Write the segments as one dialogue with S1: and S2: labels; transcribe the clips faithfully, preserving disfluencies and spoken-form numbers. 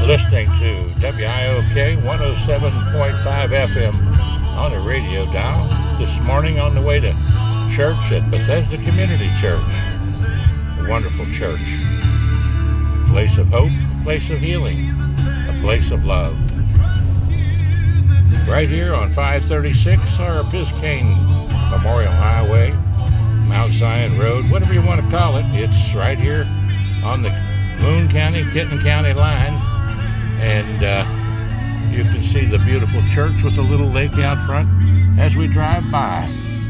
S1: listening to W I O K one oh seven point five F M on the radio dial this morning on the way to church at Bethesda Community Church. A wonderful church. A place of hope, a place of healing, a place of love. Right here on five thirty-six or Biscayne Memorial Highway, Mount Zion Road, whatever you want to call it. It's right here on the Boone County, Kenton County line. And uh, you can see the beautiful church with a little lake out front as we drive by.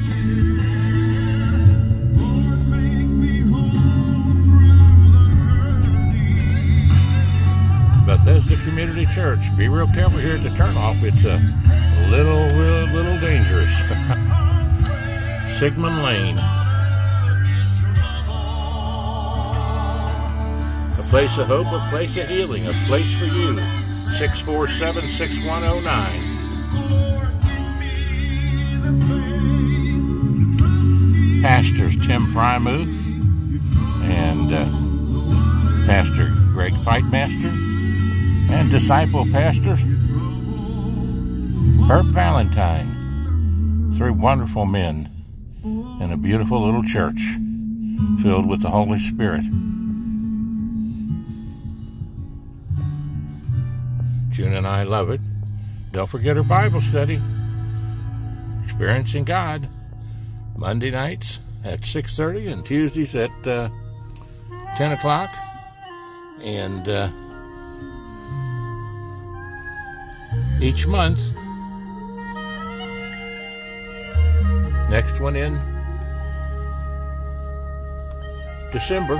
S1: Bethesda Community Church. Be real careful here at the turnoff. It's a little, little, little dangerous. Sigmund Lane. A place of hope, a place of healing, a place for you. six four seven, six one oh nine. Pastors Tim Freimuth and uh, Pastor Greg Fightmaster and Disciple Pastor Herb Valentine. Three wonderful men in a beautiful little church filled with the Holy Spirit. June and I love it. Don't forget our Bible study, Experiencing God, Monday nights at six thirty and Tuesdays at uh, ten o'clock. And uh, each month, next one in December.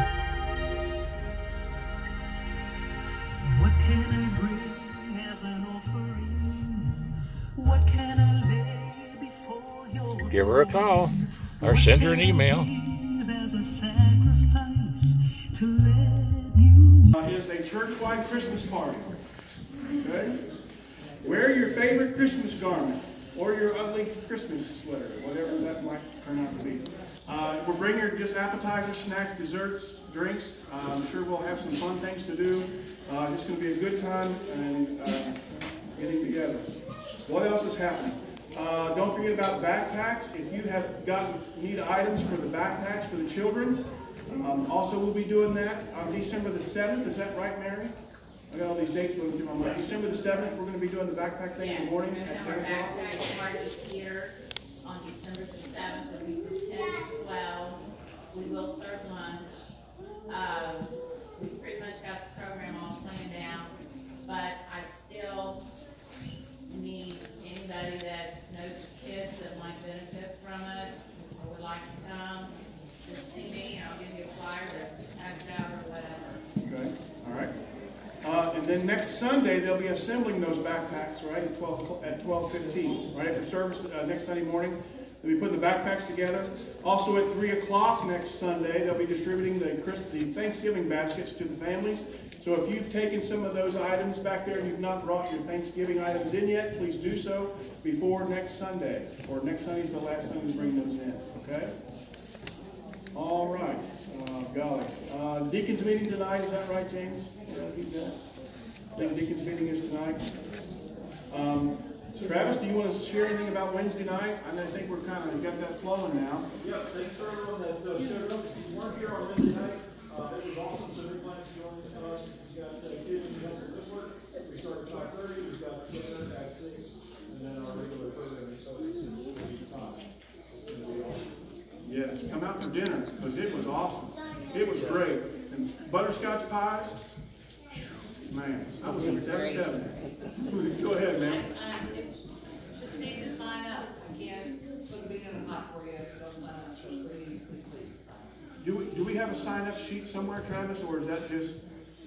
S2: What can I bring as an offering? What can I lay before your
S1: Give her a call or send her an email.
S2: There's a sacrifice to let you.
S3: Is a church-wide Christmas party. Okay? Wear your favorite Christmas garment or your ugly Christmas sweater, whatever that might turn out to be. Uh, we'll bring your just appetizers, snacks, desserts, drinks. Uh, I'm sure we'll have some fun things to do. Uh, it's going to be a good time and uh, getting together. What else is happening? Uh, don't forget about backpacks. If you have gotten need items for the backpacks for the children, um, also we'll be doing that on December the seventh. Is that right, Mary? I got all these dates going through my mind. December the seventh, we're going to be doing the backpack thing
S4: yes,
S3: in the morning
S4: at
S3: at ten o'clock.
S4: Backpack party here on December the seventh. It'll be from ten to twelve. We will serve lunch. Um, we pretty much got the program all planned out, but I still need anybody that knows the kids that might benefit from it or would like to come. Just see me, and I'll give you a flyer to pass out or whatever.
S3: Okay, all right. Uh, and then next Sunday they'll be assembling those backpacks, right, at twelve at twelve fifteen, right after service uh, next Sunday morning. They'll be putting the backpacks together. Also at three o'clock next Sunday they'll be distributing the the Thanksgiving baskets to the families. So if you've taken some of those items back there and you've not brought your Thanksgiving items in yet, please do so before next Sunday, or next Sunday's the last Sunday to bring those in. Okay. All right. Uh, golly. Uh, Deacon's meeting tonight, is that right, James? Yeah, he's there. I think the Deacon's meeting is tonight. Um, Travis, do you want to share anything about Wednesday night? I think we're kind of got that flowing now.
S5: Yeah, thanks for everyone that uh, showed up. If you weren't here on Wednesday night, uh, it was awesome. So every class is going with us. We've got uh, kids and young for this work. We start at five thirty. We've got dinner at six. And then our regular programming starts at six forty-five.
S3: Yes, come out for dinner because it was awesome. It was great. And butterscotch pies, man, I was in seven heaven. Go ahead, man.
S6: Just need to sign up. I can't put a big in a pot for you if you don't sign up. So please, please, please sign up.
S3: Do we, do we have a sign-up sheet somewhere, Travis, or is that just...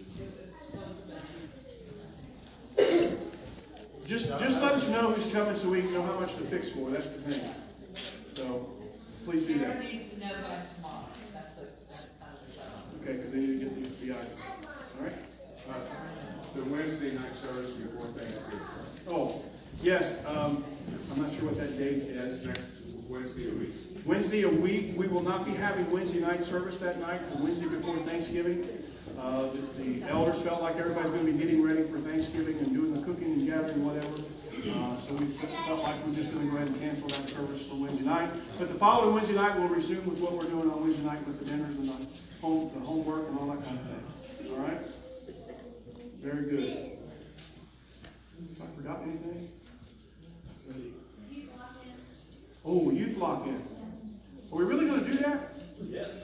S3: Just, just let us know who's coming so we can know how much to fix for. That's the thing. So... Please do that.
S6: Everybody needs to know by tomorrow. That's a, that's kind of the job.
S3: Okay, because they need to get the, the items. All right?
S5: Uh, the Wednesday night service before Thanksgiving.
S3: Oh, yes. Um, I'm not sure what that date is.
S5: Next Wednesday a week.
S3: Wednesday a week. We will not be having Wednesday night service that night, the Wednesday before Thanksgiving. Uh, the, the elders felt like everybody's going to be getting ready for Thanksgiving and doing the cooking and gathering, whatever. Uh, so we felt like we're just going to go ahead and cancel that service for Wednesday night. But the following Wednesday night, we'll resume with what we're doing on Wednesday night with the dinners and the, home, the homework and all that kind of thing. All right? Very good. Have I forgotten anything? Oh, youth lock-in. Are we really going to do that?
S5: Yes.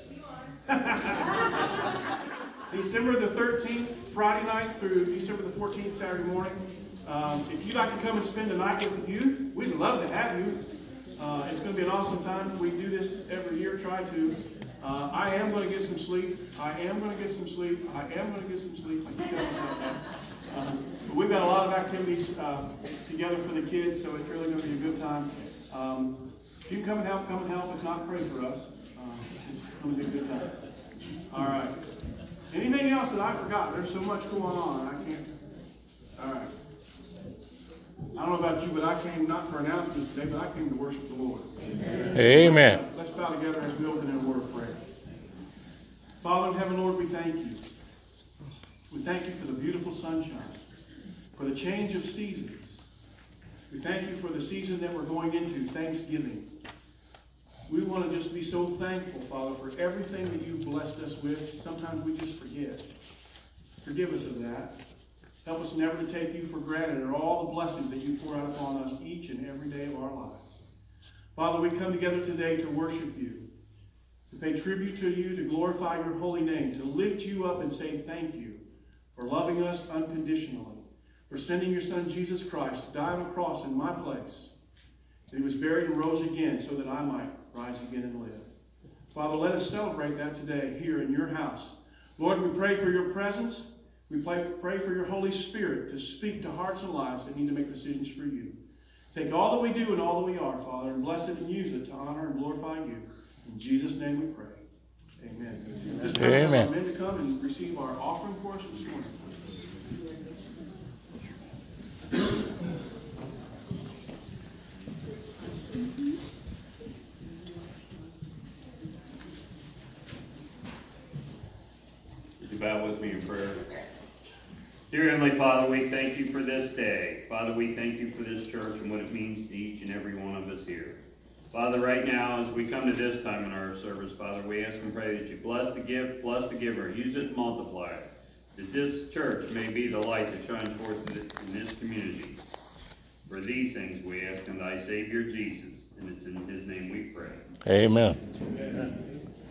S3: December the thirteenth, Friday night through December the fourteenth, Saturday morning. Um, if you'd like to come and spend the night with the youth, we'd love to have you. Uh, it's going to be an awesome time. We do this every year, try to. Uh, I am going to get some sleep. I am going to get some sleep. I am going to get some sleep. I keep telling myself that. Um, but we've got a lot of activities uh, together for the kids, so it's really going to be a good time. Um, if you can come and help, come and help. If not, pray for us. Uh, it's going to be a good time. All right. Anything else that I forgot? There's so much going on. I can't. All right. I don't know about you, but I came not for announcements today, but I came to worship the Lord.
S1: Amen. Amen.
S3: Let's bow together as we open in a word of prayer. Father in heaven, Lord, we thank you. We thank you for the beautiful sunshine, for the change of seasons. We thank you for the season that we're going into, Thanksgiving. We want to just be so thankful, Father, for everything that you've blessed us with. Sometimes we just forget. Forgive us of that. Help us never to take you for granted or all the blessings that you pour out upon us each and every day of our lives. Father, we come together today to worship you, to pay tribute to you, to glorify your holy name, to lift you up and say thank you for loving us unconditionally, for sending your Son Jesus Christ to die on a cross in my place, that he was buried and rose again so that I might rise again and live. Father, let us celebrate that today here in your house. Lord, we pray for your presence. We pray, pray for your Holy Spirit to speak to hearts and lives that need to make decisions for you. Take all that we do and all that we are, Father, and bless it and use it to honor and glorify you. In Jesus' name we pray. Amen. This time,
S1: Amen.
S3: our men to come and receive our offering for us this morning.
S7: Would you bow with me in prayer? Dear Heavenly Father, we thank you for this day. Father, we thank you for this church and what it means to each and every one of us here. Father, right now, as we come to this time in our service, Father, we ask and pray that you bless the gift, bless the giver, use it and multiply it, that this church may be the light that shines forth in this community. For these things we ask in thy Savior Jesus, and it's in his name we pray.
S1: Amen.
S7: Amen.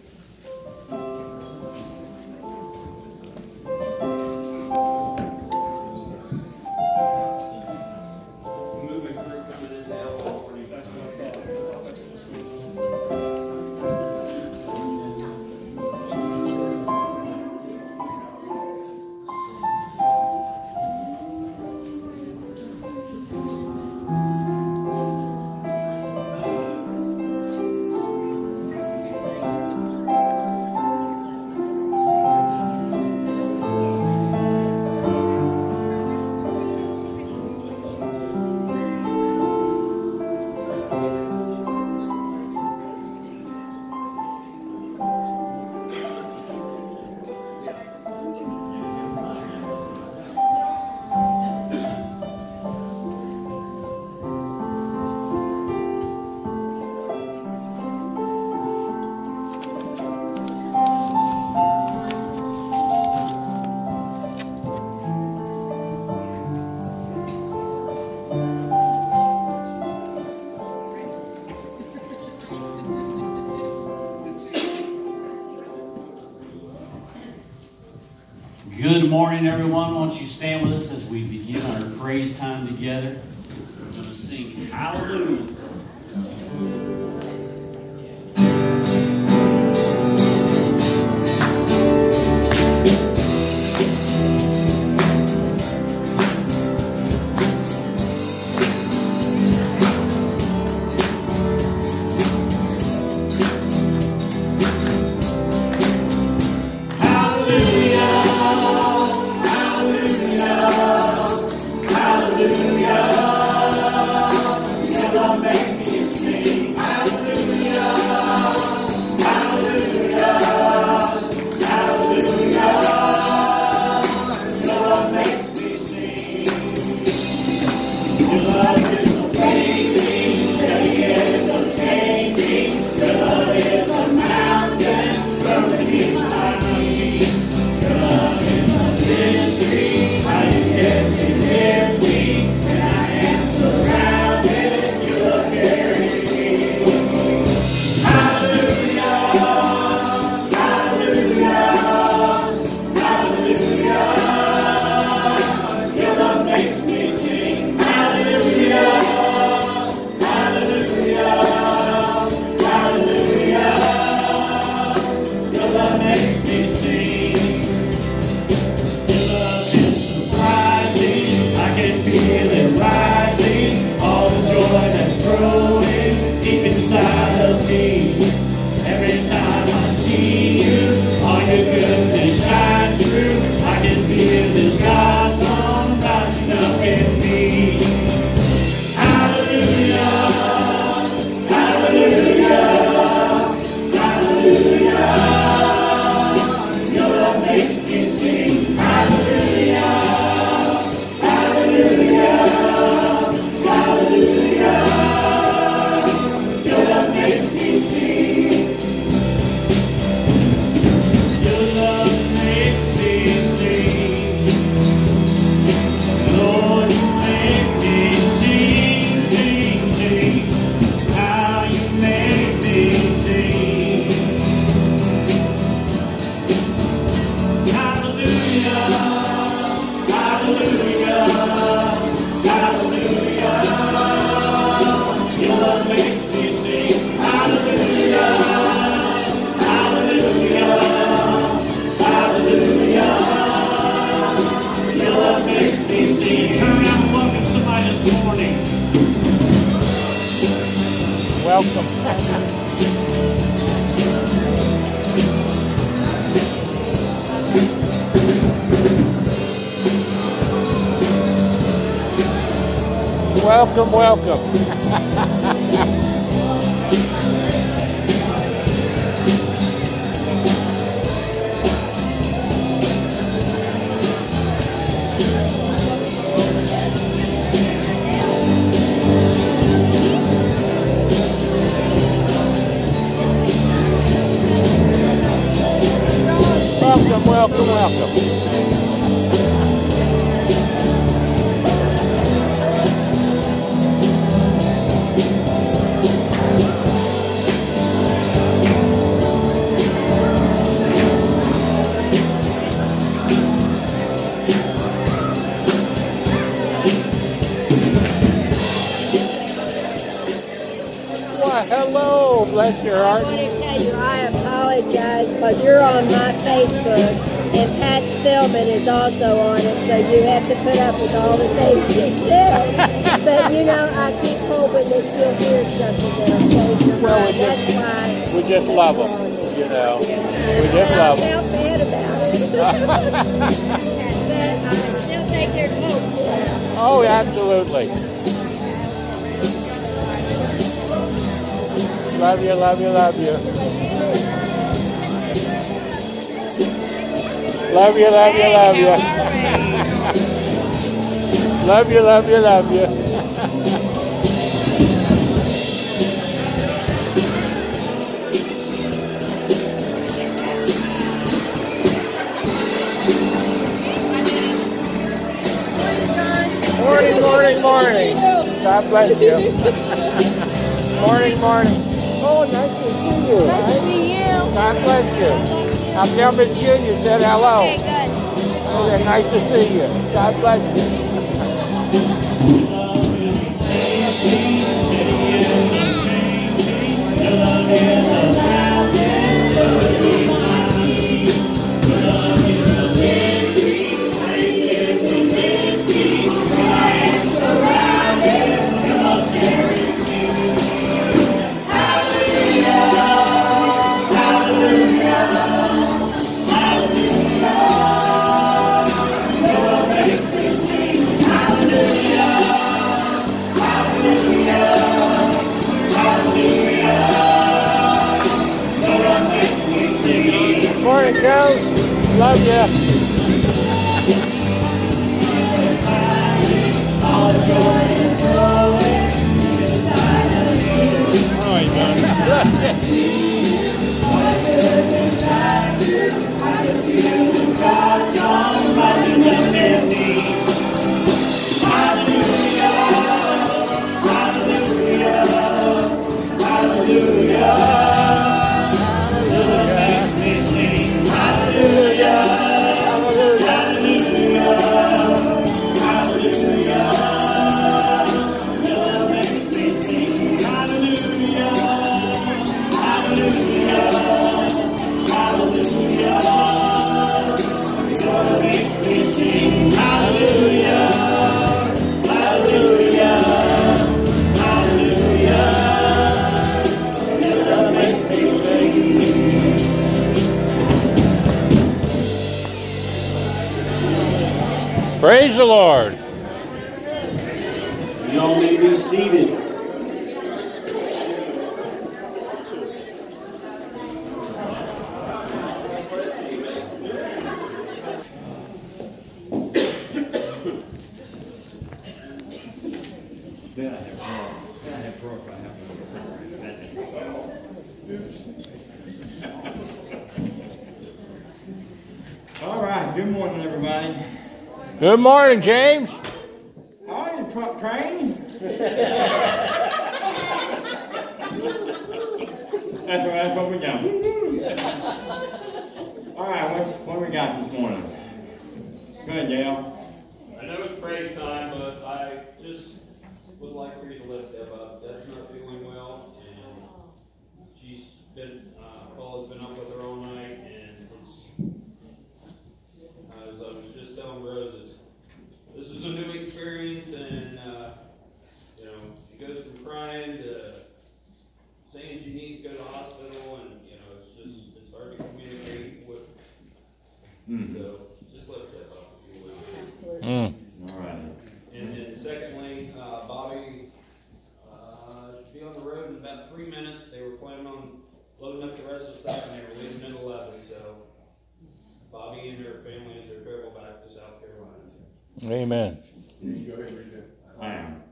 S8: Good morning, everyone. Won't you stand with us as we begin our praise time together? We're going to sing Hallelujah.
S2: Hallelujah, hallelujah, hallelujah.
S1: welcome, welcome. Welcome, welcome, welcome. Why, hello, bless your
S9: I
S1: heart.
S9: want to tell you, I apologize because you're on my Facebook and Pat Spellman is also on it, so you have to put up with all the things she says. But you know, I keep hoping that you'll hear something that'll change your
S1: Well, we
S9: mind.
S1: just-
S9: That's why.
S1: We just love them, you know. We just
S9: I
S1: love them.
S9: felt bad about it. But I still think there's hope for it.
S1: Oh, absolutely. Love you, love you, love you. Love you, love you, love you. Love you, love you, love you. Morning, morning, morning. God bless you. Morning, morning. Oh, nice to see you.
S9: Nice to meet you.
S1: God bless you. I'll tell Miss June you said hello.
S9: Okay, good.
S1: Okay, nice to see you. God bless you. Morning, Joe. Love you. Oh, he's done. Praise the Lord.
S8: Y'all may be seated.
S10: All right, good morning, everybody.
S1: Good morning, James.
S10: How are you, truck train? That's what, that's what we got. All right, what's, what we got this morning? Go ahead, Dale.
S7: I know it's praise time, but I just would like for you to lift Deb up. Deb's not feeling well, and she's been, uh, Paula's been up with her all night, and it's, as I was just telling Rose, it's, this is a new experience, and, uh, you know, she goes from crying to saying she needs to go to the hospital, and, you know, it's just, it's hard to communicate with,
S10: Mm.
S7: so just lift Deb up if you will.
S1: Mm.
S10: All right.
S7: And then secondly, uh, Bobby
S11: family as they travel back to South Carolina.
S1: Amen.
S11: Go ahead and read that.
S10: I am.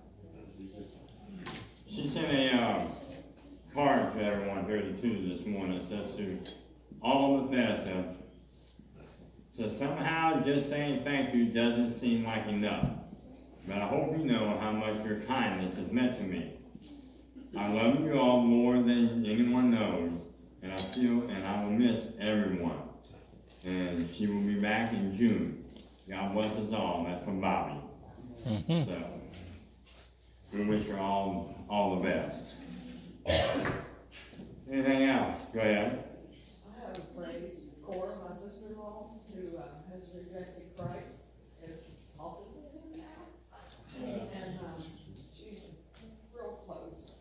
S10: She sent a uh, card to everyone here to Tuesday this morning. It says to all of Bethesda, so somehow just saying thank you doesn't seem like enough. But I hope you know how much your kindness has meant to me. I love you all more than anyone knows, and I feel and I will miss everyone. And she will be back in June. God bless us all. That's from Bobby. Mm-hmm. So we wish her all all the best. Anything else? Go ahead.
S6: I have a praise. Cora, my sister-in-law, who uh, has rejected Christ, is altered with him now. Yes. And um, she's real close.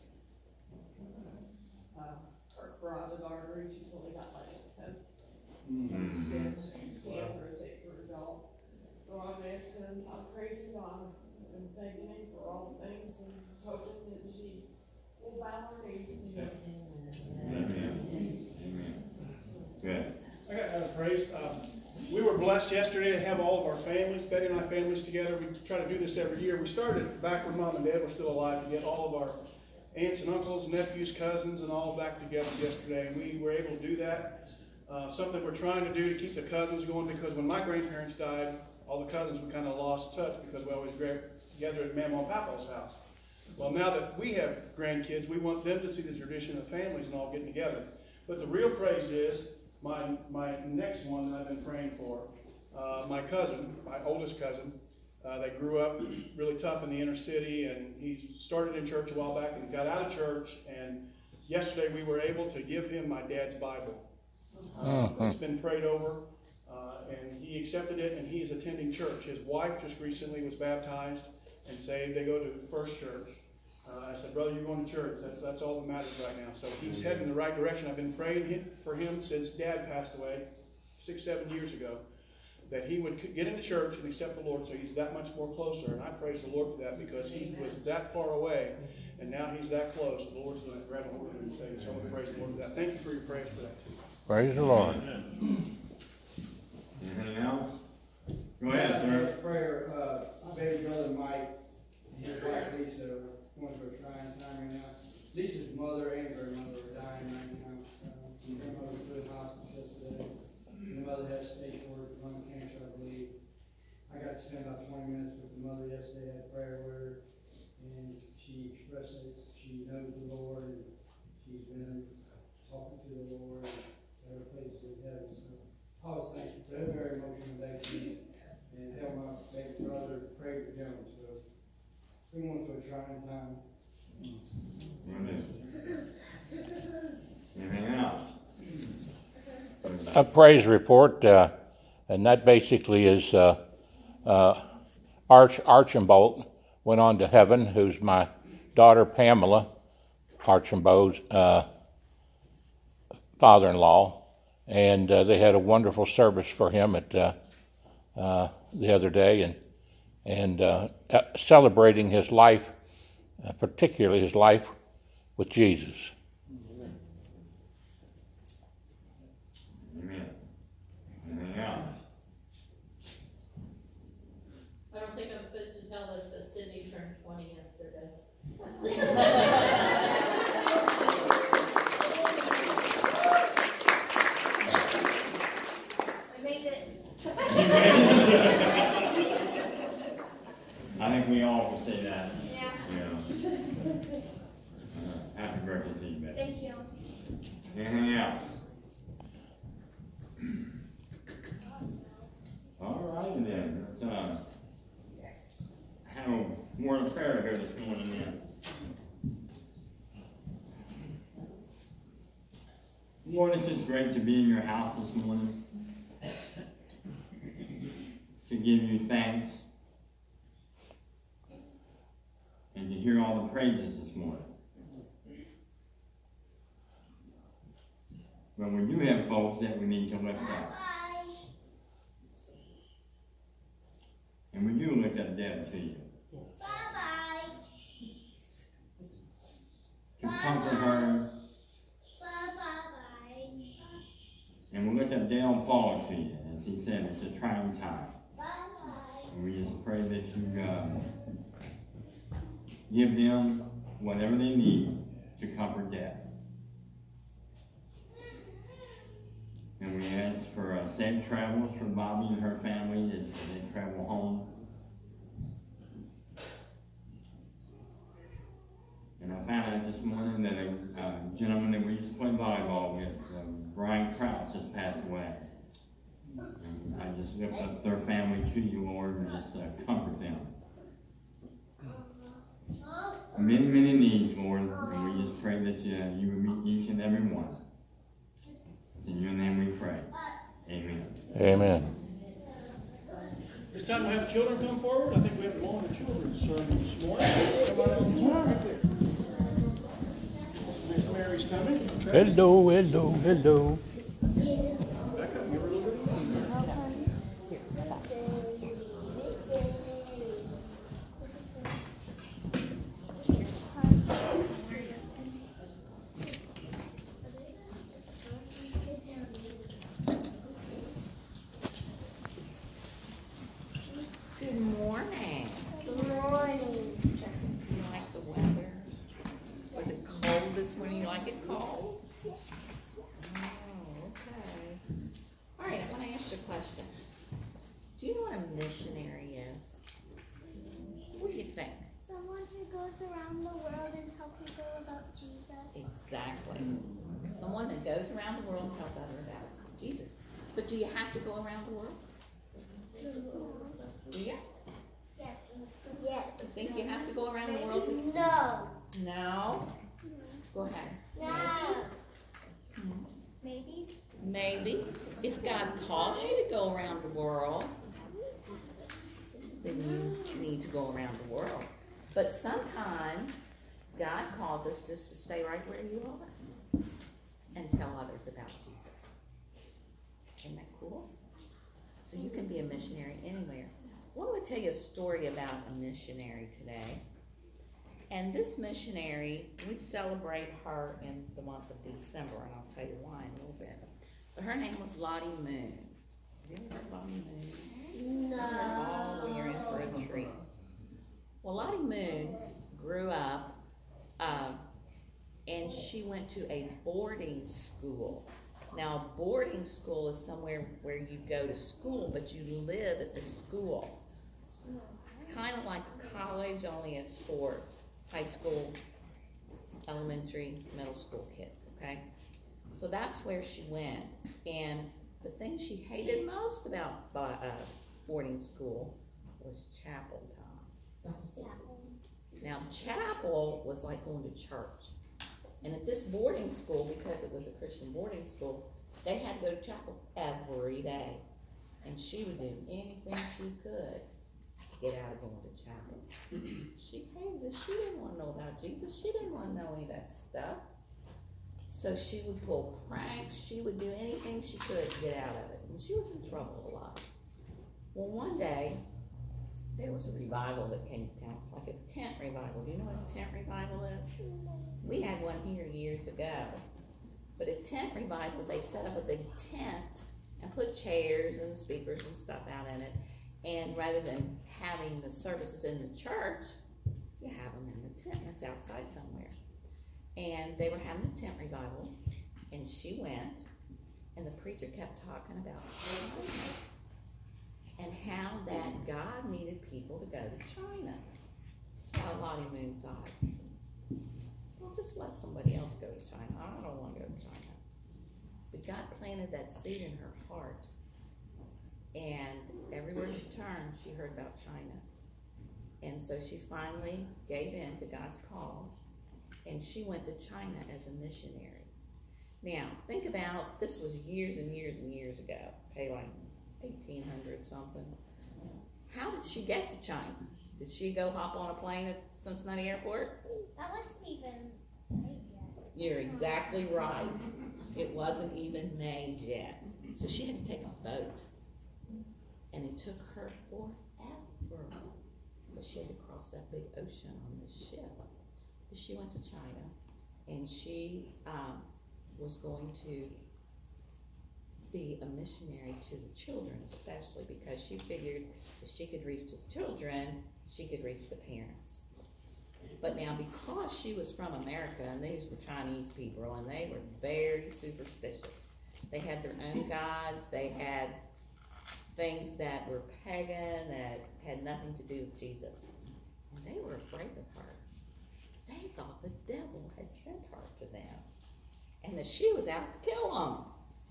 S6: Uh, her carotid artery, she's only got like a ten. Mm-hmm. Scan, scan for his eight-year-old dog. So I'm asking, I was praising God and thanking him for all the things and hoping that she will bow her knees to him.
S10: Amen. Amen. Good.
S3: I got uh, praise. Um, we were blessed yesterday to have all of our families, Betty and I families together. We try to do this every year. We started back when Mom and Dad were still alive to get all of our aunts and uncles, nephews, cousins, and all back together yesterday. And we were able to do that. Uh, something we're trying to do to keep the cousins going, because when my grandparents died, all the cousins we kind of lost touch because we always gathered at Mama and Papa's house. Well, now that we have grandkids, we want them to see the tradition of families and all getting together. But the real praise is my my next one that I've been praying for. Uh, my cousin, my oldest cousin, uh, they grew up really tough in the inner city, and he started in church a while back and got out of church. And yesterday we were able to give him my dad's Bible. Uh, it's been prayed over, uh, and he accepted it, and he's attending church. His wife just recently was baptized and saved. They go to First Church. Uh, I said, brother, you're going to church. That's that's all that matters right now. So he's heading in the right direction. I've been praying him, for him since Dad passed away six, seven years ago, that he would get into church and accept the Lord, so he's that much more closer. And I praise the Lord for that, because he was that far away, and now he's that close. The Lord's going to grab a hold of him and save him. So I'm going to praise the Lord for that. Thank you for your prayers for that, too.
S1: Praise the Lord.
S10: Anything else? Go ahead, sir.
S12: Prayer. Uh, my baby brother Mike and his wife Lisa are going through a trying time right now. Lisa's mother and grandmother are dying right now. Uh, grandmother was put in hospital yesterday. The mother has stage four lung cancer, I believe. I got to spend about twenty minutes with the mother yesterday. I had prayer with her, and she expressed that she knows the Lord, and she's been talking to the Lord. Every place in heaven. So I was thankful for that. Very emotional day for me, and help my baby brother pray for him. So we went through a trying time.
S10: Anything else?
S1: A praise report, uh, and that basically is uh, uh, Arch Archambault went on to heaven, who's my daughter Pamela Archambault's uh, father-in-law. And uh, they had a wonderful service for him at uh, uh, the other day, and and uh, celebrating his life, uh, particularly his life with Jesus.
S10: Amen. Anything else?
S4: I don't think I'm supposed to tell this, but Sydney turned twenty yesterday.
S10: I think we all can say that.
S13: Yeah.
S10: Yeah. Uh, happy birthday to you, Betty.
S13: Thank you.
S10: Anything else? All right, then. Let's uh, have a word of prayer here this morning, then. Lord, it's just great to be in your house this morning, to give you thanks, and to hear all the praises this morning. But we do have folks that we need to lift up. And we do lift up Deb to you.
S13: Bye-bye.
S10: To comfort her.
S13: Bye-bye.
S10: And we lift up Dale and Paula to you as as he said, it's a trying time. And we just pray that you um, give them whatever they need to comfort Dad. And we ask for uh, safe travels for Bobby and her family as they travel home. And I found out this morning that a uh, gentleman that we used to play volleyball with, um, Brian Krause, has passed away. And I just lift up their family to you, Lord, and just uh, comfort them. Many, many needs, Lord, and we just pray that you, uh, you would meet each and every one. It's in your name we pray. Amen.
S1: Amen.
S3: This time we'll have children come forward. I think we have them all in the children's sermon this morning. Come on up right there. Miss Mary's coming. Okay.
S1: Hello, hello, hello.
S3: Back up, give her a little bit of time.
S14: Good morning.
S13: Good morning.
S14: You like the weather? Was it cold this morning? You like it cold? Oh, okay. All right, I want to ask you a question. Do you know what a missionary is? What do you think?
S13: Someone who goes around the world and tells people about Jesus.
S14: Exactly. Someone that goes around the world and tells others about Jesus. But do you have to go around the world? Do you?
S13: Yes. Yes.
S14: You think you have to go around the world? To...
S13: No.
S14: No? Go ahead.
S13: No.
S14: Hmm.
S13: Maybe.
S14: Maybe. If God calls you to go around the world, then you need to go around the world. But sometimes God calls us just to stay right where you are and tell others about Jesus. Isn't that cool? So you can be a missionary anywhere. I want to tell you a story about a missionary today. And this missionary, we celebrate her in the month of December, and I'll tell you why in a little bit. But her name was Lottie Moon. Have you ever heard Lottie Moon?
S13: No.
S14: Oh, you're in for a treat. Well, Lottie Moon grew up, um, and she went to a boarding school. Now, a boarding school is somewhere where you go to school, but you live at the school. It's kind of like college, only it's for high school, elementary, middle school kids, okay? So that's where she went. And the thing she hated most about uh, boarding school was chapel time. Now, chapel was like going to church. And at this boarding school, because it was a Christian boarding school, they had to go to chapel every day. And she would do anything she could to get out of going to chapel. She hated it. She didn't want to know about Jesus. She didn't want to know any of that stuff. So she would pull pranks. She would do anything she could to get out of it. And she was in trouble a lot. Well, one day, there was a revival that came to town. It's like a tent revival. Do you know what a tent revival is? We had one here years ago. But a tent revival, they set up a big tent and put chairs and speakers and stuff out in it. And rather than having the services in the church, you have them in the tent. It's outside somewhere. And they were having a tent revival, and she went, and the preacher kept talking about China and how that God needed people to go to China. How Lottie Moon thought, well, just let somebody else go to China. I don't want to go to China. But God planted that seed in her heart. And everywhere she turned, she heard about China. And so she finally gave in to God's call. And she went to China as a missionary. Now, think about, this was years and years and years ago. Okay, like eighteen hundred something. How did she get to China? Did she go hop on a plane at Cincinnati Airport?
S13: That wasn't even.
S14: You're exactly right. It wasn't even made yet. So she had to take a boat. And it took her forever. But she had to cross that big ocean on this ship. But she went to China. And she um, was going to be a missionary to the children, especially because she figured if she could reach the children, she could reach the parents. But now, because she was from America, and these were Chinese people, and they were very superstitious. They had their own gods. They had things that were pagan, that had nothing to do with Jesus. And they were afraid of her. They thought the devil had sent her to them, and that she was out to kill them.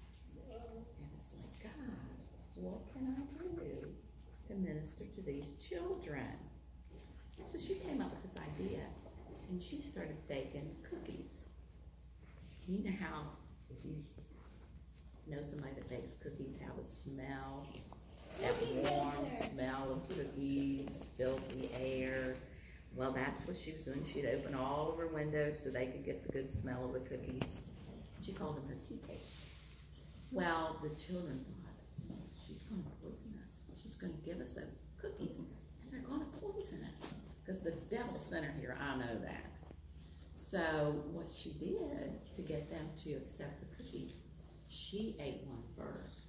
S14: And it's like, God, what can I do to minister to these children? So she came up with this idea, and she started baking cookies. You know how, if you know somebody that bakes cookies, how the smell, that warm smell of cookies fills the air. Well, that's what she was doing. She'd open all of her windows so they could get the good smell of the cookies. She called them her tea cakes. Well, the children thought, she's going to poison us. She's going to give us those cookies, and they're going to poison us. Because the devil sent her here, I know that. So what she did to get them to accept the cookies, she ate one first.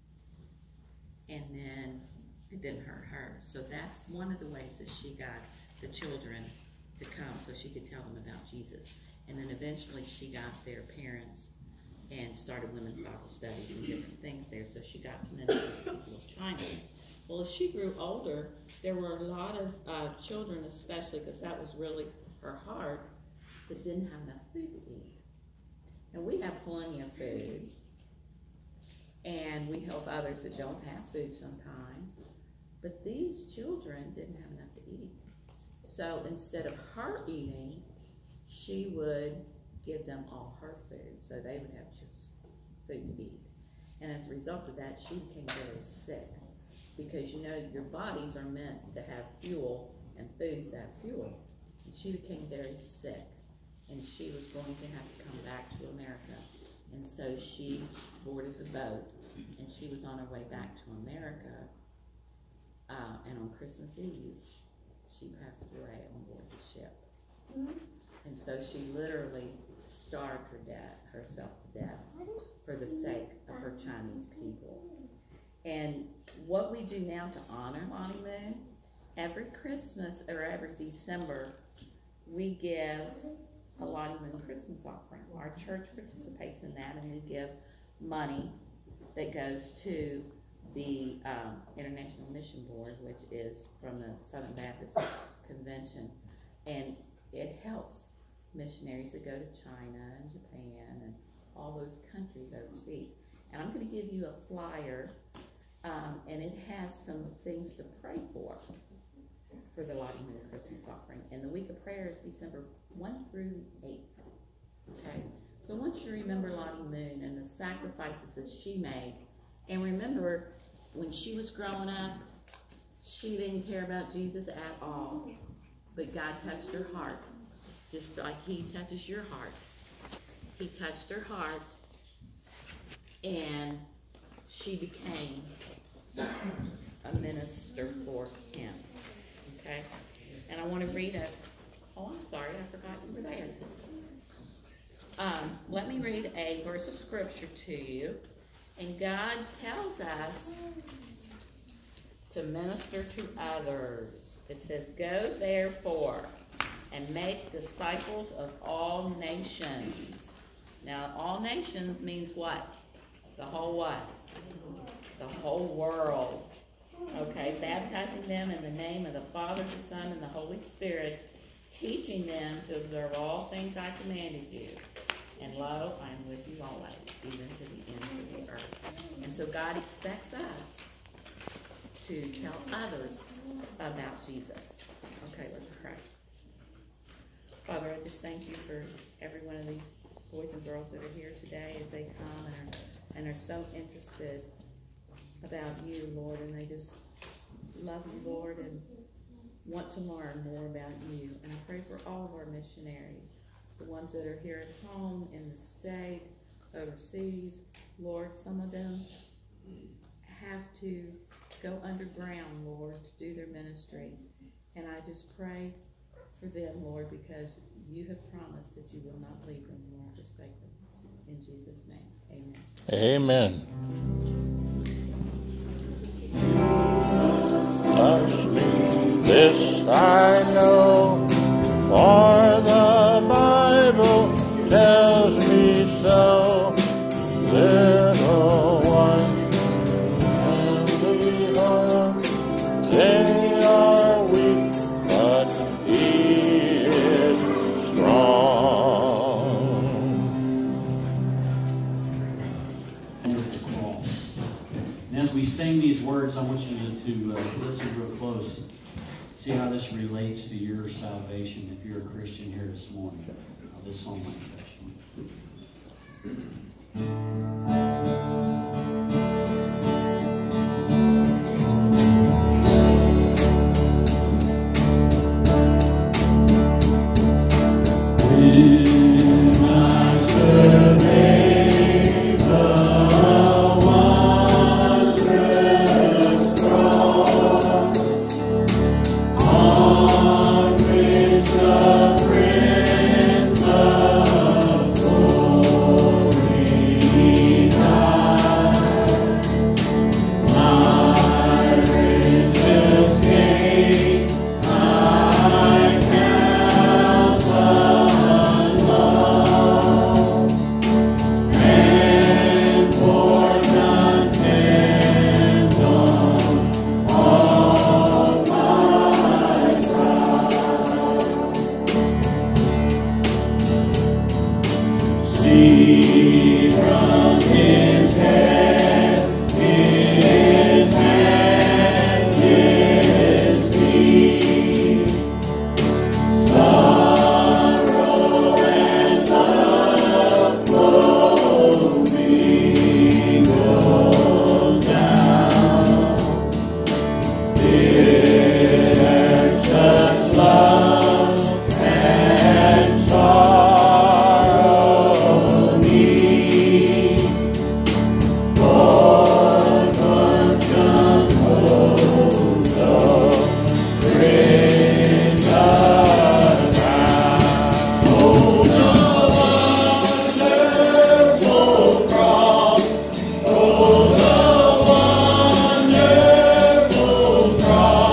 S14: And then it didn't hurt her. So that's one of the ways that she got the children to come so she could tell them about Jesus. And then eventually she got their parents and started women's Bible studies and different things there. So she got to minister to people of China. Well, as she grew older, there were a lot of uh, children, especially because that was really her heart, that didn't have enough food to eat. And we have plenty of food, and we help others that don't have food sometimes. But these children didn't have enough to eat. So instead of her eating, she would give them all her food, so they would have just food to eat. And as a result of that, she became very sick. Because you know your bodies are meant to have fuel, and foods have fuel. And she became very sick, and she was going to have to come back to America. And so she boarded the boat, and she was on her way back to America. Uh, and on Christmas Eve, she passed away on board the ship. And so she literally starved her death, herself to death for the sake of her Chinese people. And what we do now to honor Lottie Moon, every Christmas or every December, we give a Lottie Moon Christmas offering. Our church participates in that, and we give money that goes to the um, International Mission Board, which is from the Southern Baptist Convention. And it helps missionaries that go to China and Japan and all those countries overseas. And I'm going to give you a flyer. Um, and it has some things to pray for, for the Lottie Moon Christmas offering. And the week of prayer is December first through eighth. Okay? So once you remember Lottie Moon and the sacrifices that she made, and remember, when she was growing up, she didn't care about Jesus at all. But God touched her heart, just like He touches your heart. He touched her heart, and she became a minister for Him. Okay? And I want to read a, oh, I'm sorry, I forgot you were there. Um, let me read a verse of scripture to you. And God tells us to minister to others. It says, go therefore and make disciples of all nations. Now, all nations means what? The whole what? The whole world. Okay, baptizing them in the name of the Father, the Son, and the Holy Spirit, teaching them to observe all things I commanded you. And lo, I am with you always, even to the ends of the earth. And so God expects us to tell others about Jesus. Okay, let's pray. Father, I just thank you for every one of these boys and girls that are here today as they come and are, and are so interested about you, Lord, and they just love you, Lord, and want to learn more about you. And I pray for all of our missionaries, the ones that are here at home, in the state, overseas. Lord, some of them have to go underground, Lord, to do their ministry. And I just pray for them, Lord, because you have promised that you will not leave them nor forsake them. In Jesus' name.
S1: Amen. Touch me, this I know, for the Bible tells me so. Little ones and behold, they are weak, but He is strong.
S8: And as we sing these words, I want you to uh, listen real close. See how this relates to your salvation if you're a Christian here this morning. How this song might touch you. When I survey the wondrous cross on which the Prince of Glory died, my richest gain I count unlost, and pour content on all my pride. See from His head, His hands, His feet, sorrow and love flow mingled down. Did such love and sorrow meet, Lord, conscience holds the Prince of Christ. Oh, the wonderful cross! Oh, the wonderful cross!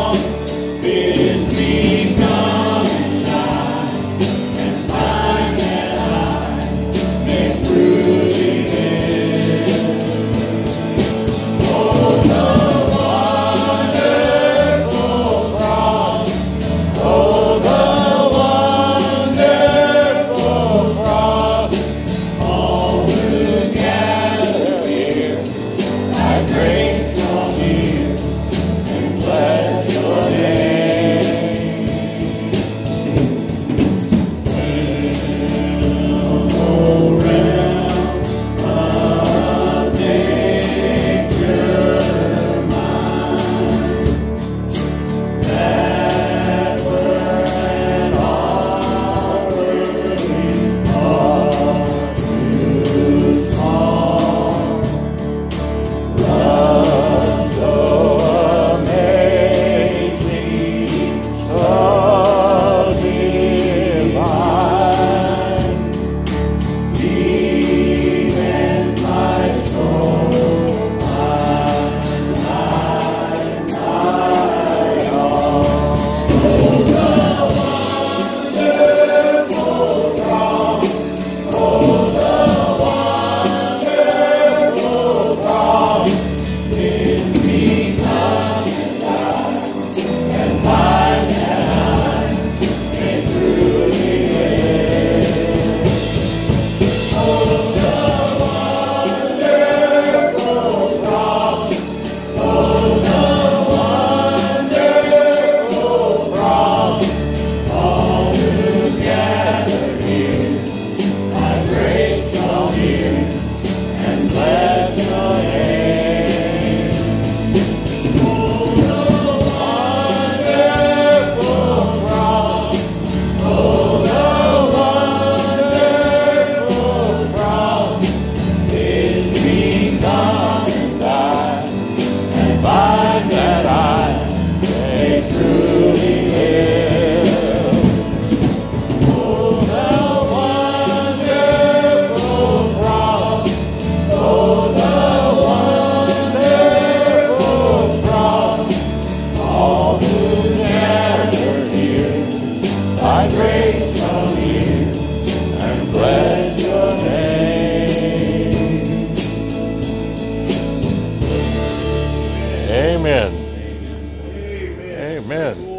S1: Amen.